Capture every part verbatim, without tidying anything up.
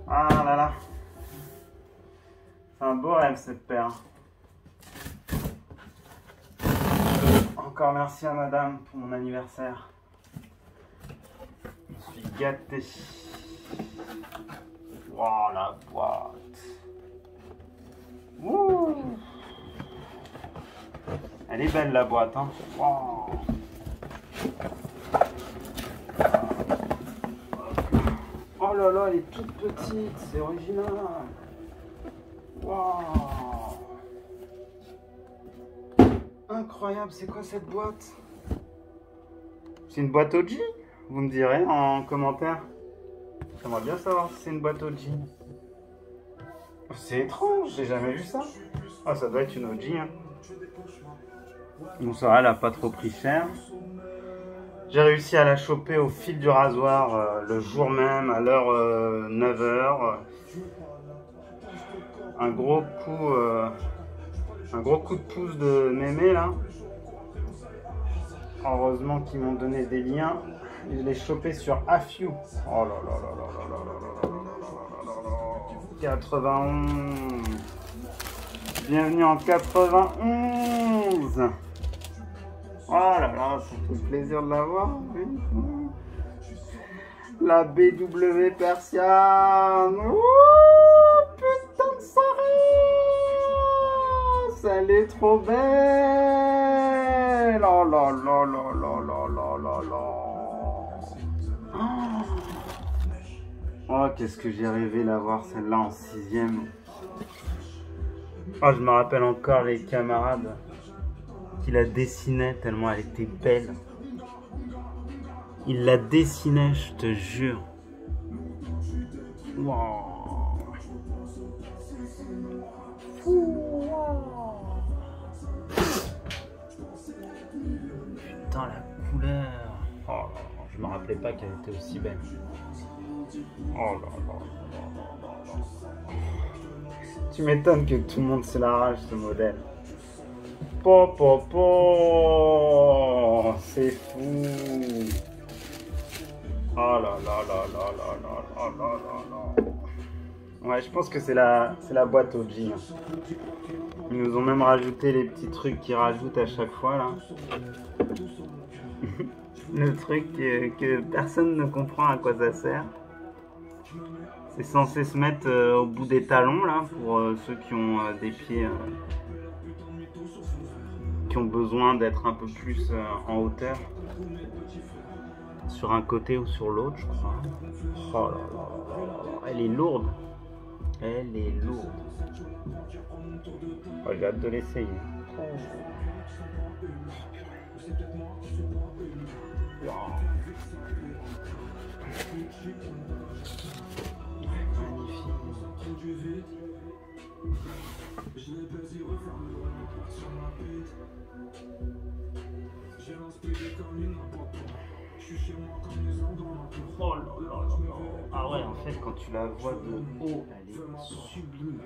Ah là là. C'est un beau rêve cette paire. Encore merci à madame pour mon anniversaire. Je suis gâté. Wow, la boîte. Ouh. Elle est belle la boîte, hein. Wow. Oh là là, elle est toute petite, c'est original. Wow. Incroyable, c'est quoi cette boîte? C'est une boîte O G? Vous me direz en commentaire. J'aimerais bien savoir si c'est une boîte O G. C'est étrange, j'ai jamais vu ça. Ah, ça doit être une O G. Hein. Bon, ça va, elle a pas trop pris cher. J'ai réussi à la choper au fil du rasoir euh, le jour même, à l'heure euh, neuf heures. Un gros coup, euh, un gros coup de pouce de mémé là. Heureusement qu'ils m'ont donné des liens. Je l'ai chopé sur A F U. Oh là là là là là là là là là là là. quatre-vingt-onze. Bienvenue en quatre-vingt-onze. Oh là là, ça fait plaisir de la voir. La B W Persiane. Oh, putain de ça, elle est trop belle. Oh là là là là là là là là. Oh, qu'est-ce que j'ai rêvé d'avoir celle-là en sixième. Oh, je me rappelle encore les camarades qui la dessinaient tellement elle était belle. Ils la dessinaient, je te jure. Wow. Putain, la couleur. Oh là là, je me rappelais pas qu'elle était aussi belle. Oh là là là là là là. Tu m'étonnes que tout le monde se l'arrache ce modèle. Po po po. C'est fou. Oh là là là là là là là là là là. Ouais, je pense que c'est la, c'est la boîte O G. Hein. Ils nous ont même rajouté les petits trucs qu'ils rajoutent à chaque fois là. Le truc que, que personne ne comprend à quoi ça sert. C'est censé se mettre euh, au bout des talons là pour euh, ceux qui ont euh, des pieds euh, qui ont besoin d'être un peu plus euh, en hauteur. Sur un côté ou sur l'autre, je crois. Oh là là là là là. Elle est lourde. Elle est lourde. Oh, j'ai hâte de l'essayer. Wow. Oh là là là là. Ah ouais, en fait, quand tu la vois de haut, elle est sublime.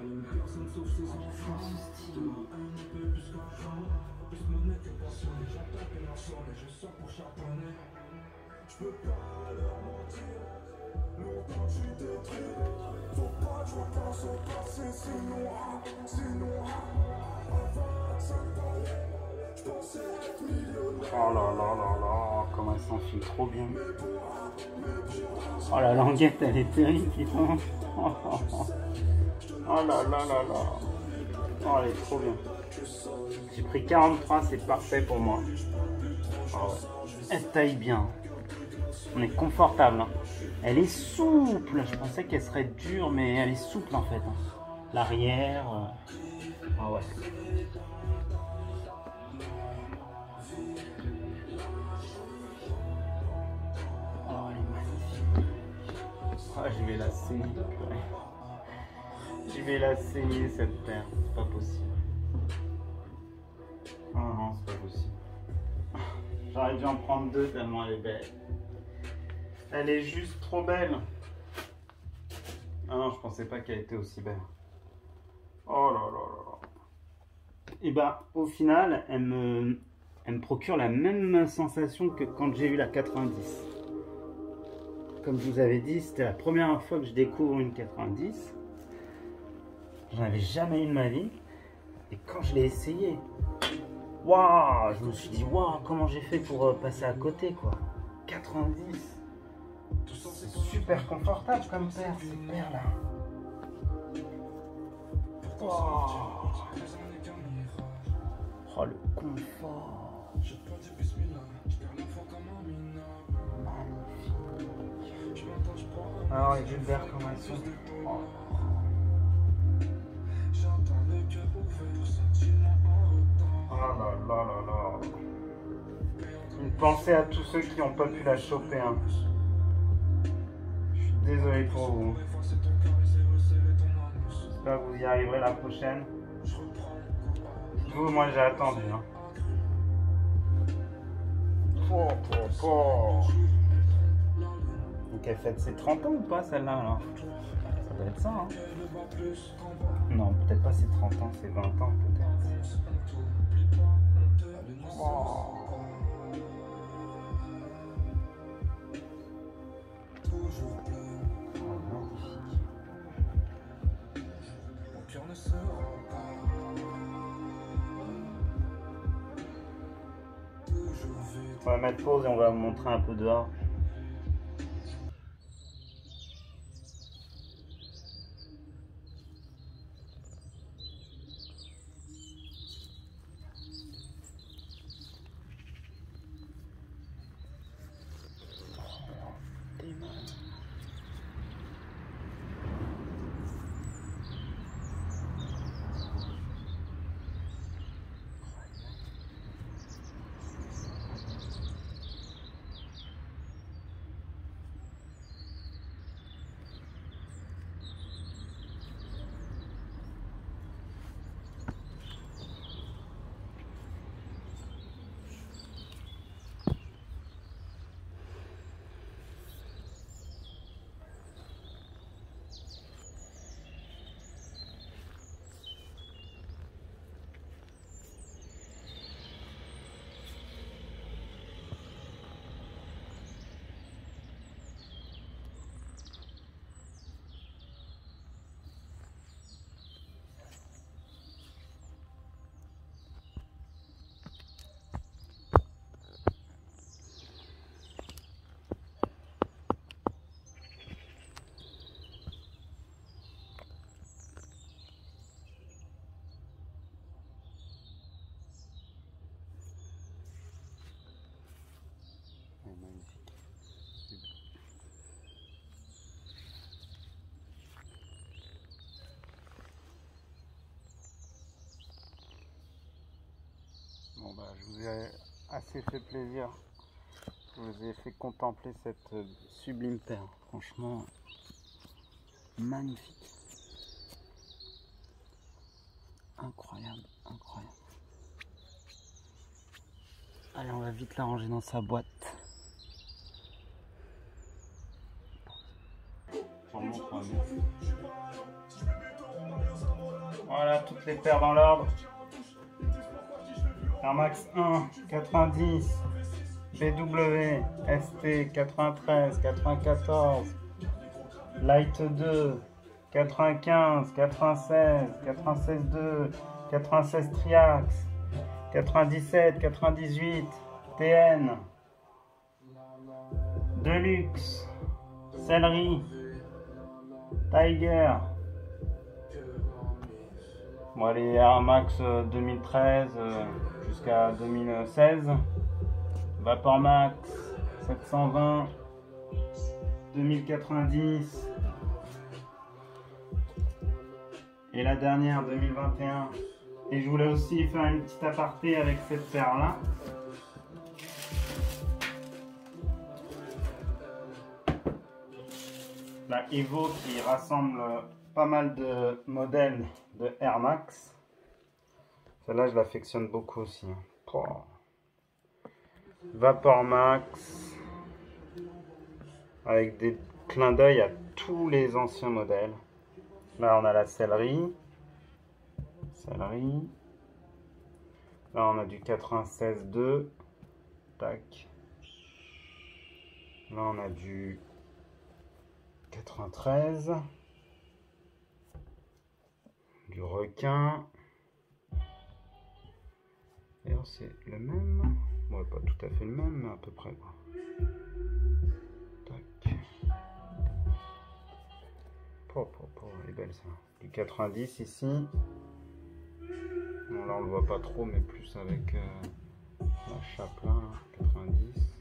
Oh là là là là, comment elle s'enfile trop bien. Oh la languette, elle est terrible, putain. Oh, oh, oh. Oh là là là là. Oh, elle est trop bien. J'ai pris quarante-trois, c'est parfait pour moi. Oh, elle taille bien. On est confortable. Hein. Elle est souple. Je pensais qu'elle serait dure, mais elle est souple en fait. Hein. L'arrière. Euh... Ah ouais. Oh, elle est magnifique. Oh, je vais la saigner. Je vais la saigner cette paire. C'est pas possible. Oh non, c'est pas possible. J'aurais dû en prendre deux tellement elle est belle. Elle est juste trop belle. Ah non, je pensais pas qu'elle était aussi belle. Oh là là là là. Et bah, au final, elle me, elle me procure la même sensation que quand j'ai eu la quatre-vingt-dix. comme je vous avais dit, c'était la première fois que je découvre une quatre-vingt-dix. J'en avais jamais eu de ma vie. Et quand je l'ai essayé, waouh, je me suis dit, waouh, comment j'ai fait pour euh, passer à côté, quoi. quatre-vingt-dix. C'est super confortable comme paire, ces paires-là. Wow. Oh, le confort. Magnifique. Alors, les Gilbert, comment elles sont? Oh. Oh là là là là. Une pensée à tous ceux qui n'ont pas pu la choper. Hein. Je suis désolé pour vous. J'espère que vous y arriverez la prochaine. Vous, moi j'ai attendu. Hein. Oh, oh, oh. Donc elle fête ses trente ans ou pas celle-là alors? Ça doit être ça. Hein. Non, peut-être pas ses trente ans, c'est vingt ans peut-être. Oh. On va mettre pause et on va vous montrer un peu dehors. Magnifique. Bon bah je vous ai assez fait plaisir. Je vous ai fait contempler cette sublime paire. Franchement, magnifique. Incroyable, incroyable. Allez, on va vite la ranger dans sa boîte. Voilà, toutes les paires dans l'ordre. Air Max un, quatre-vingt-dix, B W, S T, quatre-vingt-treize, quatre-vingt-quatorze, Light deux, quatre-vingt-quinze, quatre-vingt-seize, quatre-vingt-seize deux, quatre-vingt-seize Triax, quatre-vingt-dix-sept, quatre-vingt-dix-huit, T N, Deluxe, Celery, Tiger. Bon, les Air Max deux mille treize euh, jusqu'à deux mille seize, Vapor Max sept cent vingt, deux mille quatre-vingt-dix et la dernière deux mille vingt et un. Et je voulais aussi faire une petite aparté avec cette paire là. La Evo qui rassemble pas mal de modèles de Air Max. Celle-là, je l'affectionne beaucoup aussi. Oh. Vapor Max. Avec des clins d'œil à tous les anciens modèles. Là, on a la Celery. Celery. Là, on a du quatre-vingt-seize deux. Tac. Là, on a du quatre-vingt-treize. Du requin. D'ailleurs, c'est le même. Bon, pas tout à fait le même, mais à peu près. Quoi. Tac. Oh, oh, oh, elle est belle ça. Du quatre-vingt-dix ici. Bon, là, on le voit pas trop, mais plus avec euh, la chape là. quatre-vingt-dix.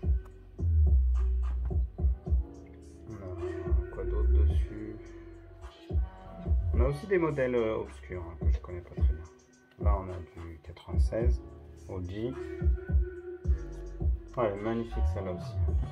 On a quoi d'autre dessus? On a aussi des modèles euh, obscurs hein, que je connais pas très bien. Là, on a du quatre-vingt-seize. O G. Ouais, elle est magnifique celle-là aussi.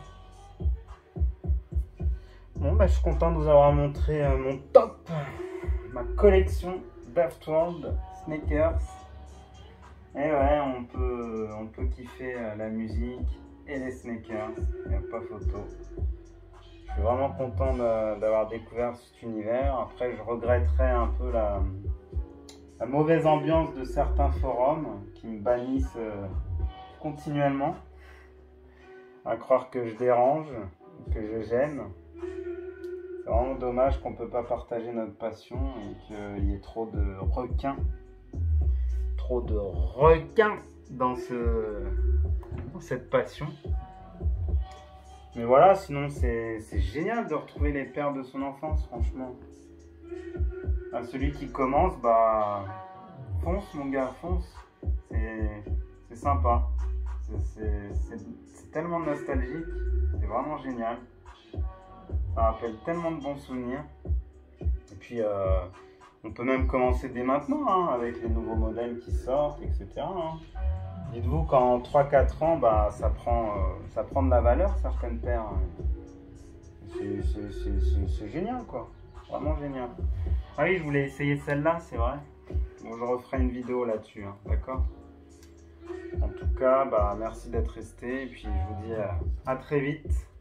Bon, bah, je suis content de vous avoir montré euh, mon top, ma collection Daftworld sneakers. Et ouais, on peut, on peut kiffer euh, la musique et les sneakers, il n'y a pas photo. Je suis vraiment content d'avoir découvert cet univers. Après, je regretterais un peu la, la mauvaise ambiance de certains forums qui me bannissent euh, continuellement. À croire que je dérange, que je gêne. C'est vraiment dommage qu'on ne peut pas partager notre passion et qu'il y ait trop de requins. Trop de requins dans, ce, dans cette passion. Mais voilà, sinon c'est génial de retrouver les paires de son enfance, franchement. À celui qui commence, bah fonce mon gars, fonce. C'est sympa. C'est tellement nostalgique, c'est vraiment génial. Ça rappelle tellement de bons souvenirs. Et puis euh, on peut même commencer dès maintenant hein, avec les nouveaux modèles qui sortent, et cetera. Hein. Dites-vous qu'en trois quatre ans, bah, ça, prend, euh, ça prend de la valeur certaines paires. Hein. C'est génial quoi, vraiment génial. Ah oui, je voulais essayer celle-là, c'est vrai. Bon, je referai une vidéo là-dessus, hein, d'accord? En tout cas, bah, merci d'être resté et puis je vous dis à, à très vite.